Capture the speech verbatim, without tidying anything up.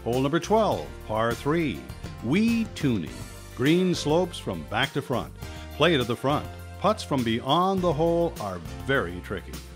Hole number twelve, par three. Weed tuning. Green slopes from back to front. Play to the front. Putts from beyond the hole are very tricky.